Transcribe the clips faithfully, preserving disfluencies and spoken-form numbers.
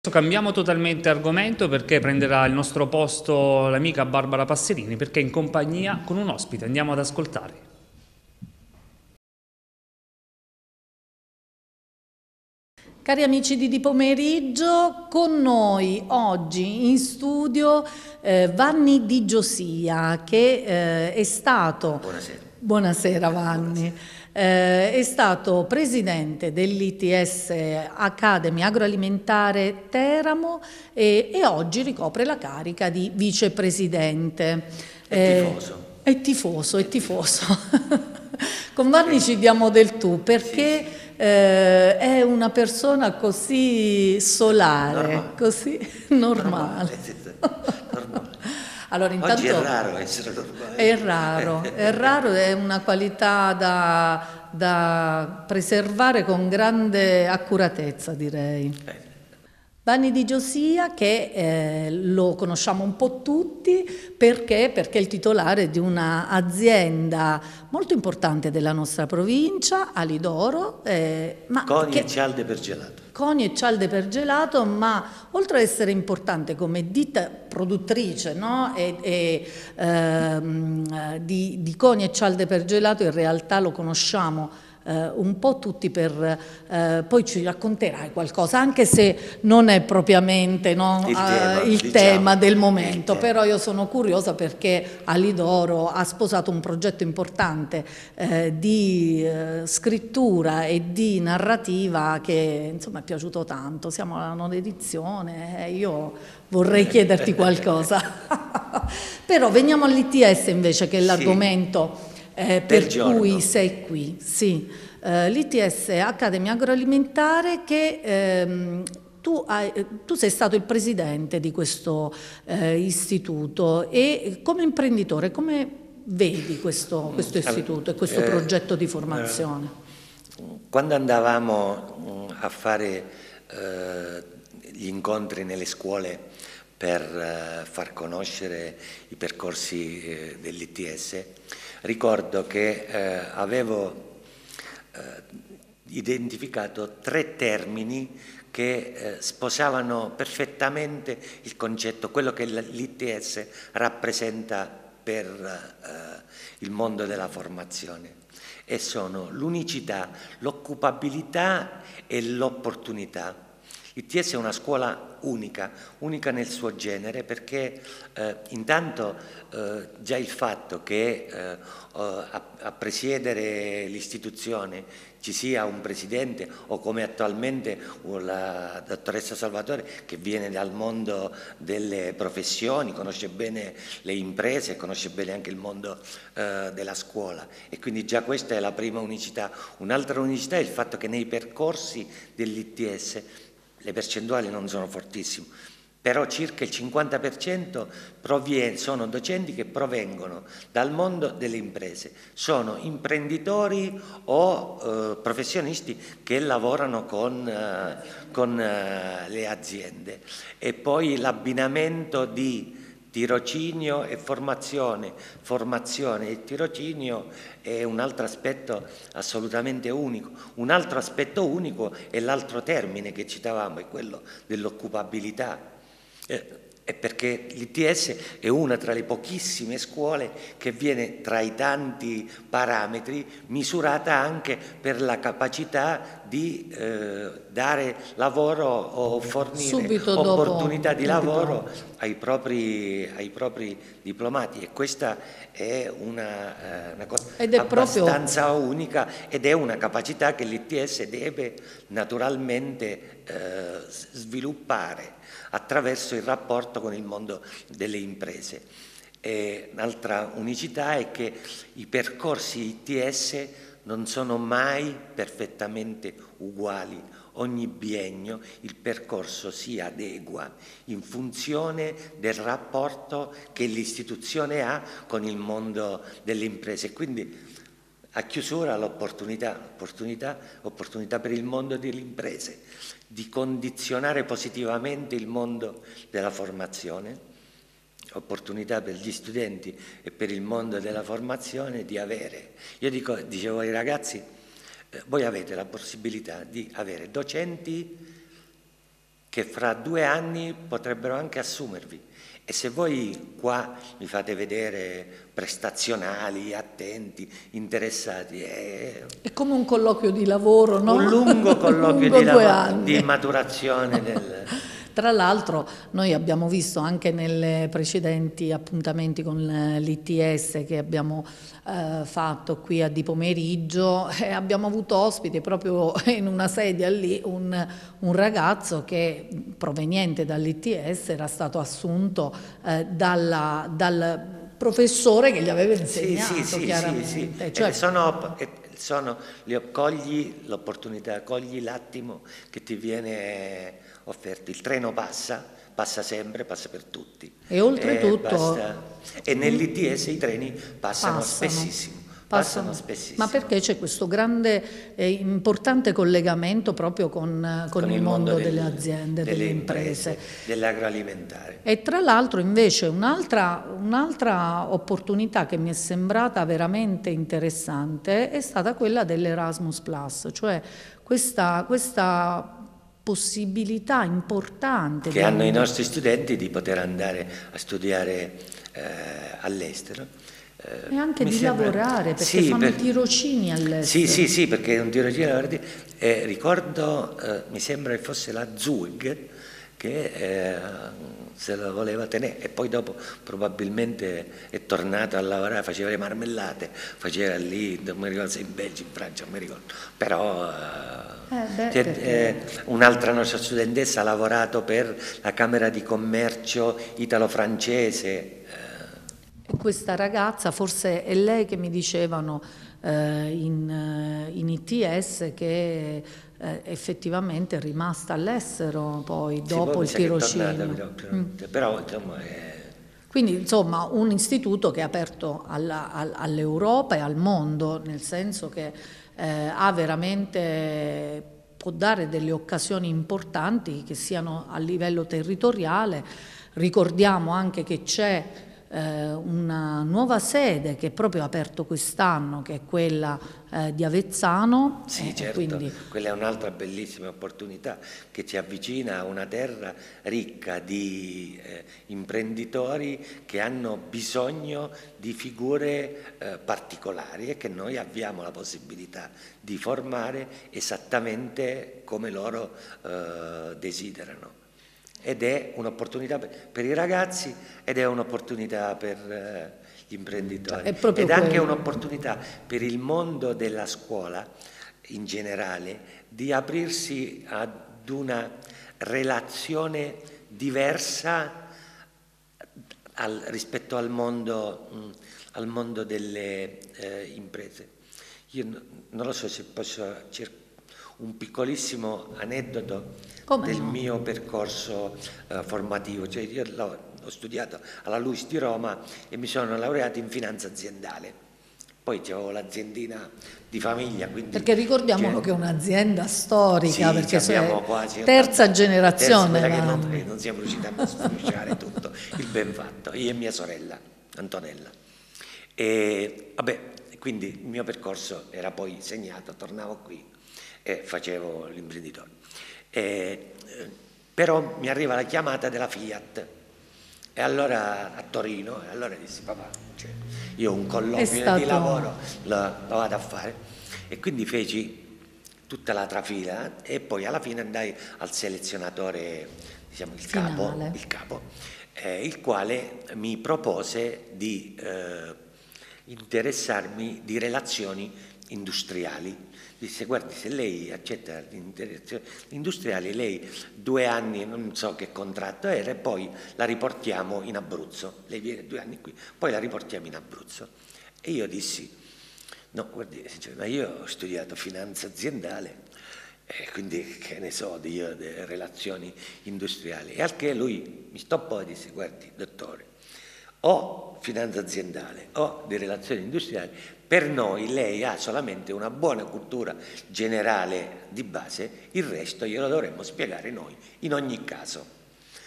Cambiamo totalmente argomento perché prenderà il nostro posto l'amica Barbara Passerini, perché è in compagnia con un ospite. Andiamo ad ascoltare. Cari amici di Di Pomeriggio, con noi oggi in studio eh, Vanni Di Giosia, che eh, è stato... Buonasera. Buonasera Vanni. Buonasera. Eh, è stato presidente dell'I T S Academy Agroalimentare Teramo e, e oggi ricopre la carica di vicepresidente. È eh, tifoso. È tifoso, è tifoso. Con Vanni ci diamo del tu perché sì, sì. Eh, è una persona così solare, normale. così normale. normale, sì, sì. normale. Allora, intanto, oggi è raro essere normale. È raro, è raro, è una qualità da, da preservare con grande accuratezza, direi. Eh. Vanni Di Giosia, che eh, lo conosciamo un po' tutti, perché? Perché è il titolare di un'azienda molto importante della nostra provincia, Alidoro. Eh, ma Coni che, e cialde per gelato. Coni e cialde per gelato, ma oltre ad essere importante come ditta produttrice, no? e, e, ehm, di, di coni e cialde per gelato, in realtà lo conosciamo Uh, un po' tutti per, uh, poi ci racconterai qualcosa, anche se non è propriamente no, il, tema, uh, il diciamo, tema del momento, tema. Però io sono curiosa perché Alidoro ha sposato un progetto importante uh, di uh, scrittura e di narrativa che insomma è piaciuto tanto. Siamo alla nona edizione e io vorrei chiederti qualcosa. Però veniamo all'I T S invece, che è l'argomento sì. Eh, per giorno. cui sei qui, sì. Uh, l'I T S Academy Agroalimentare che ehm, tu, hai, tu sei stato il presidente di questo eh, istituto e come imprenditore come vedi questo, questo istituto e questo eh, progetto di formazione? Eh, quando andavamo a fare eh, gli incontri nelle scuole per eh, far conoscere i percorsi eh, dell'I T S, ricordo che eh, avevo eh, identificato tre termini che eh, sposavano perfettamente il concetto, quello che l'I T S rappresenta per eh, il mondo della formazione, e sono l'unicità, l'occupabilità e l'opportunità. L'I T S è una scuola unica, unica nel suo genere, perché eh, intanto eh, già il fatto che eh, a, a presiedere l'istituzione ci sia un presidente o come attualmente la dottoressa Salvatore, che viene dal mondo delle professioni, conosce bene le imprese, conosce bene anche il mondo eh, della scuola, e quindi già questa è la prima unicità. Un'altra unicità è il fatto che nei percorsi dell'I T S le percentuali non sono fortissime, però circa il cinquanta per cento proviene, sono docenti che provengono dal mondo delle imprese, sono imprenditori o eh, professionisti che lavorano con, eh, con eh, le aziende, e poi l'abbinamento di tirocinio e formazione, formazione e tirocinio è un altro aspetto assolutamente unico. Un altro aspetto unico è l'altro termine che citavamo, è quello dell'occupabilità. Eh, è perché l'I T S è una tra le pochissime scuole che viene, tra i tanti parametri, misurata anche per la capacità di eh, dare lavoro o fornire Subito opportunità dopo, di lavoro ai propri, ai propri diplomati, e questa è una, una cosa ed è abbastanza proprio... unica, ed è una capacità che l'I T S deve naturalmente eh, sviluppare attraverso il rapporto con il mondo delle imprese. Un'altra unicità è che i percorsi I T S non sono mai perfettamente uguali. Ogni biennio il percorso si adegua in funzione del rapporto che l'istituzione ha con il mondo delle imprese. Quindi a chiusura l'opportunità, opportunità, opportunità per il mondo delle imprese di condizionare positivamente il mondo della formazione, opportunità per gli studenti e per il mondo della formazione di avere, io dico, dicevo ai ragazzi, eh, voi avete la possibilità di avere docenti che fra due anni potrebbero anche assumervi. E se voi qua mi fate vedere prestazionali, attenti, interessati, è, è come un colloquio di lavoro, no? Un lungo colloquio lungo di, due lavoro, anni. di maturazione del... Tra l'altro noi abbiamo visto anche nei precedenti appuntamenti con l'I T S che abbiamo eh, fatto qui a di pomeriggio, eh, abbiamo avuto ospite proprio in una sedia lì un, un ragazzo che proveniente dall'I T S era stato assunto eh, dalla, dal professore che gli aveva insegnato, sì, sì, sì, chiaramente. Sì, sì. Cioè, sono, sono, cogli l'opportunità, cogli l'attimo che ti viene offerto. Il treno passa, passa sempre, passa per tutti. E oltretutto... E, e nell'I T S i treni passano, passano. spessissimo. Passano, passano spessissimo. Ma perché c'è questo grande e importante collegamento proprio con, con, con il, il mondo, mondo delle aziende, delle, delle imprese, imprese dell'agroalimentare. E tra l'altro invece un'altra un'altra opportunità che mi è sembrata veramente interessante è stata quella dell'Erasmus Plus, cioè questa, questa possibilità importante che hanno i nostri studenti di poter andare a studiare eh, all'estero. E anche Mi di sembra... lavorare, perché sì, fanno per... tirocini all'estero. Sì, sì, sì, perché è un tirocinio all'estero. Eh, ricordo, eh, mi sembra che fosse la Z U G che eh, se la voleva tenere e poi dopo probabilmente è tornato a lavorare, faceva le marmellate, faceva lì, non mi ricordo se in Belgio, in Francia, non mi ricordo, però eh, eh beh, cioè, perché... eh, un'altra nostra studentessa ha lavorato per la Camera di Commercio italo-francese. Questa ragazza, forse è lei che mi dicevano eh, in, in I T S che eh, effettivamente è rimasta all'estero poi dopo sì, il tirocinio. Tornata, mm. Però insomma è... Quindi insomma un istituto che è aperto all'Europa e al mondo, nel senso che eh, ha veramente, può dare delle occasioni importanti che siano a livello territoriale. Ricordiamo anche che c'è una nuova sede che è proprio aperto quest'anno, che è quella eh, di Avezzano. Sì, eh, certo, quindi... quella è un'altra bellissima opportunità che ci avvicina a una terra ricca di eh, imprenditori che hanno bisogno di figure eh, particolari e che noi abbiamo la possibilità di formare esattamente come loro eh, desiderano. Ed è un'opportunità per i ragazzi ed è un'opportunità per eh, gli imprenditori ed è anche un'opportunità per il mondo della scuola in generale di aprirsi ad una relazione diversa al, rispetto al mondo, mh, al mondo delle eh, imprese. Io no, non lo so se posso cercare un piccolissimo aneddoto Come del no? mio percorso uh, formativo, cioè io ho studiato alla LUISS di Roma e mi sono laureato in finanza aziendale, poi avevo l'aziendina di famiglia. Quindi perché ricordiamolo cioè, che è un'azienda storica, sì, perché abbiamo quasi terza generazione. Terza, che non, non siamo riusciti a sfruciare tutto il ben fatto, io e mia sorella Antonella. E vabbè, quindi il mio percorso era poi segnato, tornavo qui e facevo l'imprenditore. Eh, però mi arriva la chiamata della Fiat e allora a Torino, e allora dissi papà, cioè, io un colloquio stato... di lavoro lo, lo vado a fare e quindi feci tutta la trafila e poi alla fine andai al selezionatore, diciamo il capo, il, capo eh, il quale mi propose di eh, interessarmi di relazioni industriali. Disse guardi, se lei accetta l'interazione industriale, lei due anni, non so che contratto era, e poi la riportiamo in Abruzzo. Lei viene due anni qui, poi la riportiamo in Abruzzo. E io dissi, no, guardi, ma io ho studiato finanza aziendale, e quindi che ne so di io, delle relazioni industriali. E al che lui mi stoppò e disse, guardi, dottore, o finanza aziendale o di relazioni industriali, per noi lei ha solamente una buona cultura generale di base, il resto glielo dovremmo spiegare noi in ogni caso.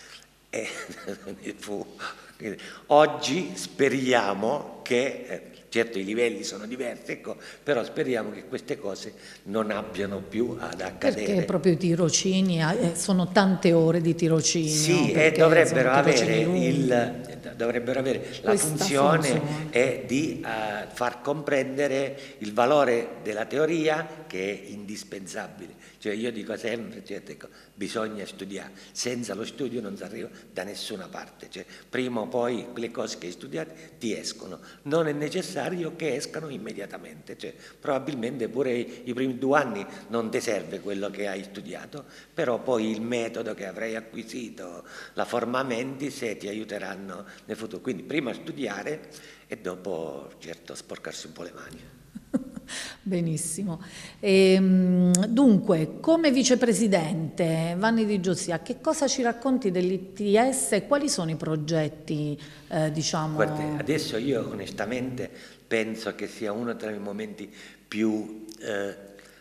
E fu, oggi speriamo che certo i livelli sono diversi, ecco, però speriamo che queste cose non abbiano più ad accadere. Perché proprio i tirocini, eh, sono tante ore di tirocinio. Sì, e dovrebbero avere, il, dovrebbero avere la funzione, funzione è di uh, far comprendere il valore della teoria, che è indispensabile. Cioè io dico sempre, cioè, ecco, bisogna studiare, senza lo studio non si arriva da nessuna parte, cioè, prima o poi le cose che hai studiato ti escono, non è necessario che escano immediatamente, cioè, probabilmente pure i primi due anni non ti serve quello che hai studiato, però poi il metodo che avrai acquisito, la forma menti, se ti aiuteranno nel futuro, quindi prima studiare e dopo certo sporcarsi un po' le mani. Benissimo. E, dunque, come vicepresidente, Vanni Di Giossia, che cosa ci racconti dell'I T S e quali sono i progetti, eh, diciamo? Guardi, adesso io onestamente penso che sia uno tra i momenti più eh,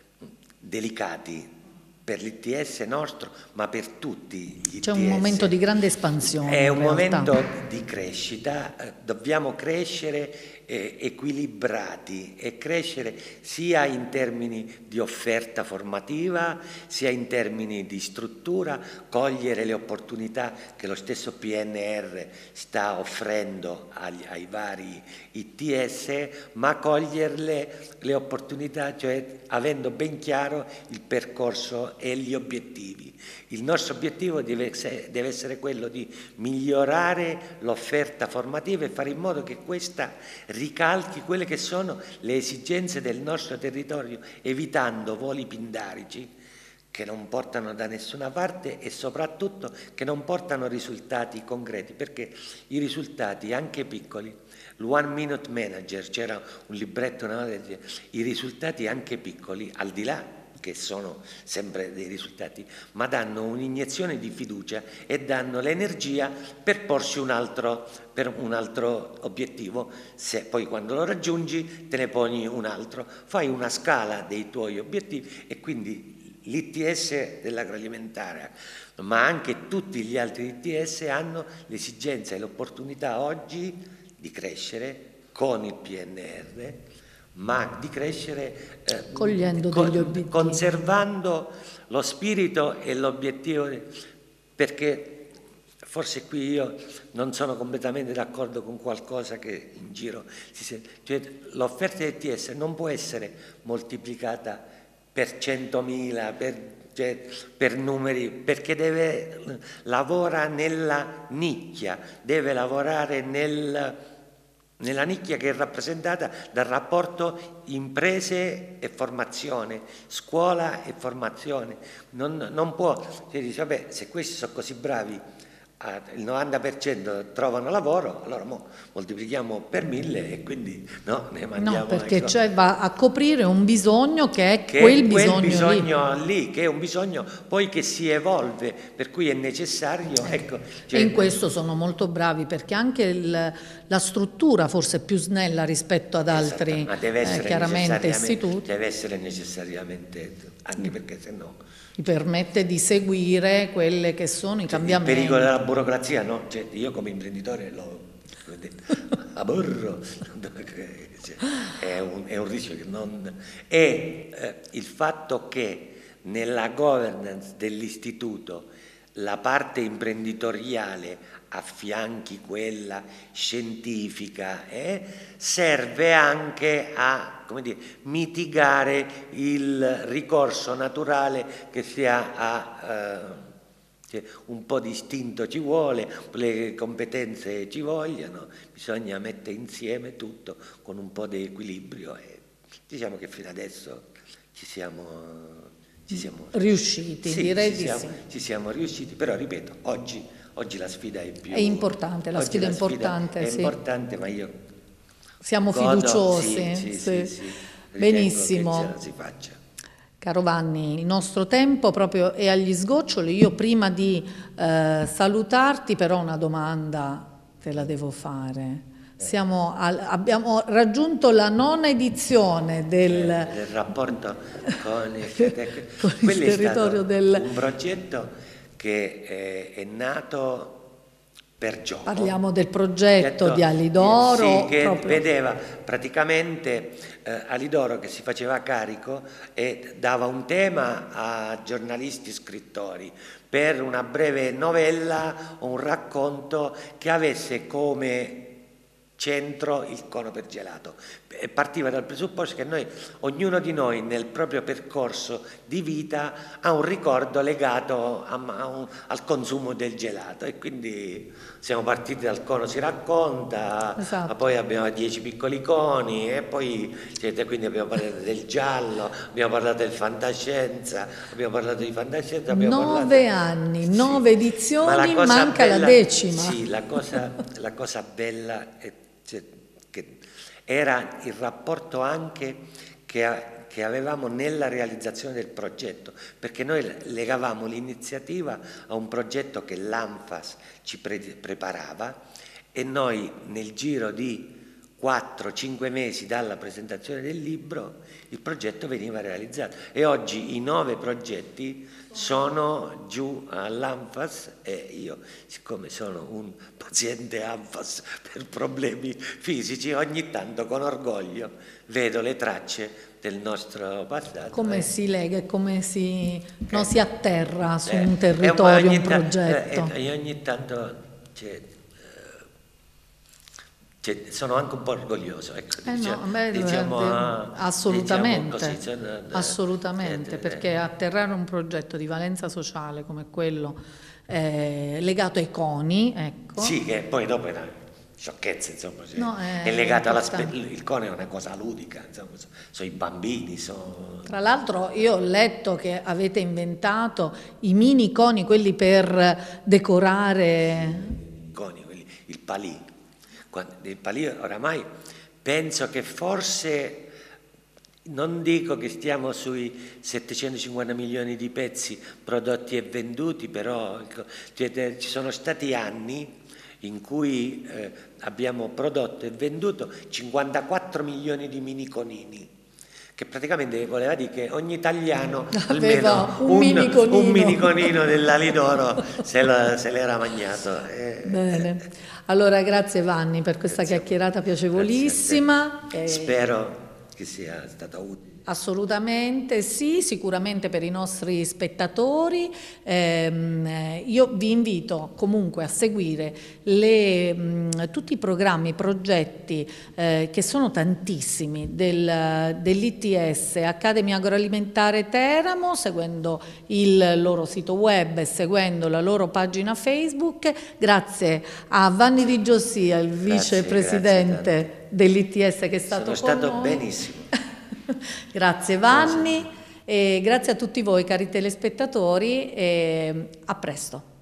delicati per l'I T S nostro, ma per tutti gli I T S. C'è un momento di grande espansione. È un momento di crescita, eh, dobbiamo crescere eh, equilibrati e crescere sia in termini di offerta formativa, sia in termini di struttura, cogliere le opportunità che lo stesso P N R sta offrendo agli, ai vari I T S, ma coglierle le opportunità, cioè avendo ben chiaro il percorso e gli obiettivi. Il nostro obiettivo deve essere, deve essere quello di migliorare l'offerta formativa e fare in modo che questa ricalchi quelle che sono le esigenze del nostro territorio, evitando voli pindarici che non portano da nessuna parte e soprattutto che non portano risultati concreti, perché i risultati anche piccoli, l'One Minute Manager, c'era un libretto, no, i risultati anche piccoli, al di là che sono sempre dei risultati, ma danno un'iniezione di fiducia e danno l'energia per porsi un altro, per un altro obiettivo. Se poi quando lo raggiungi te ne poni un altro, fai una scala dei tuoi obiettivi e quindi l'I T S dell'agroalimentare, ma anche tutti gli altri I T S hanno l'esigenza e l'opportunità oggi di crescere con il P N R, ma di crescere eh, cogliendo con, degli obiettivi, conservando lo spirito e l'obiettivo, perché forse qui io non sono completamente d'accordo con qualcosa che in giro si sente, cioè l'offerta di I T S non può essere moltiplicata per centomila, per, cioè, per numeri, perché deve lavora nella nicchia, deve lavorare nel nella nicchia che è rappresentata dal rapporto imprese e formazione, scuola e formazione. Non, non può, si dice, vabbè, se questi sono così bravi, il novanta per cento trovano lavoro, allora mo moltiplichiamo per mille e quindi no, ne mandiamo. No, perché ecco, cioè va a coprire un bisogno che è che quel, è quel bisogno, bisogno lì. lì, che è un bisogno poi che si evolve, per cui è necessario. Ecco, cioè, e in questo sono molto bravi, perché anche il, la struttura forse è più snella rispetto ad altri, esatto, ma deve essere eh, chiaramente istituti. Deve essere necessariamente, anche perché se no mi permette di seguire quelle che sono i cambiamenti. Il pericolo della burocrazia, no? Cioè, io come imprenditore lo aborro, è un, è un rischio che non... E eh, il fatto che nella governance dell'istituto la parte imprenditoriale affianchi quella scientifica eh, serve anche a, come dire, mitigare il ricorso naturale che si ha a eh, cioè, un po' di istinto ci vuole, le competenze ci vogliono, bisogna mettere insieme tutto con un po' di equilibrio e diciamo che fino adesso ci siamo Ci siamo riusciti, sì, direi ci di siamo, sì. Ci siamo riusciti, però ripeto, oggi, oggi la sfida è più... È importante, la sfida è importante, È sì. importante, ma io... Siamo godo, fiduciosi. Sì, sì, sì. sì, sì. Benissimo. Che ce la si faccia. Caro Vanni, il nostro tempo proprio è agli sgoccioli. Io prima di eh, salutarti però una domanda te la devo fare. Siamo al, abbiamo raggiunto la nona edizione del, eh, del rapporto con il, con il territorio del... un progetto che è, è nato per gioco. Parliamo del progetto di Alidoro. Sì, che proprio. vedeva praticamente eh, Alidoro che si faceva carico e dava un tema a giornalisti e scrittori per una breve novella o un racconto che avesse come centro il cono per gelato. E partiva dal presupposto che noi, ognuno di noi nel proprio percorso di vita ha un ricordo legato a, a un, al consumo del gelato, e quindi siamo partiti dal cono si racconta, esatto. poi abbiamo dieci piccoli coni e poi cioè, quindi abbiamo parlato del giallo, abbiamo parlato del fantascienza, abbiamo parlato di fantascienza, abbiamo nove parlato... anni, sì. nove edizioni, Ma la manca bella, la decima. Sì, la cosa, la cosa bella è cioè, che era il rapporto anche che, che avevamo nella realizzazione del progetto, perché noi legavamo l'iniziativa a un progetto che l'ANFAS ci pre preparava, e noi nel giro di quattro cinque mesi dalla presentazione del libro il progetto veniva realizzato, e oggi i nove progetti sono giù all'ANFAS, e io, siccome sono un paziente ANFAS per problemi fisici, ogni tanto con orgoglio vedo le tracce del nostro passato. Come eh. si lega e come si, eh. no, si atterra su eh. un territorio, un progetto. E ogni, ogni tanto cioè, cioè, sono anche un po' orgoglioso, ecco, Eh diciamo, no, beh, diciamo, de, assolutamente, diciamo così, sono, assolutamente, eh, perché atterrare un progetto di valenza sociale come quello eh, legato ai coni, ecco. Sì, che poi dopo è una sciocchezza, insomma, cioè, No, è è legato alla importante. il cone è una cosa ludica, insomma, sono i bambini, sono... Tra l'altro io ho letto che avete inventato i mini coni, quelli per decorare. I coni, quelli, il palì. Il palì oramai penso che forse, non dico che stiamo sui settecentocinquanta milioni di pezzi prodotti e venduti, però cioè, ci sono stati anni in cui eh, abbiamo prodotto e venduto cinquantaquattro milioni di mini conini, che praticamente voleva dire che ogni italiano aveva almeno un, un mini conino, un mini conino dell'Alidoro se l'era magnato. Eh, Bene, allora grazie Vanni per questa grazie chiacchierata piacevolissima. E... Spero che sia stata utile. Assolutamente sì, sicuramente per i nostri spettatori. Eh, io vi invito comunque a seguire le, mh, tutti i programmi, i progetti eh, che sono tantissimi del, dell'I T S Accademia Agroalimentare Teramo, seguendo il loro sito web e seguendo la loro pagina Facebook. Grazie a Vanni Di Giossia, il grazie, vicepresidente dell'I T S, che è stato Sono con stato noi. benissimo. Grazie Vanni, e grazie a tutti voi cari telespettatori, e a presto.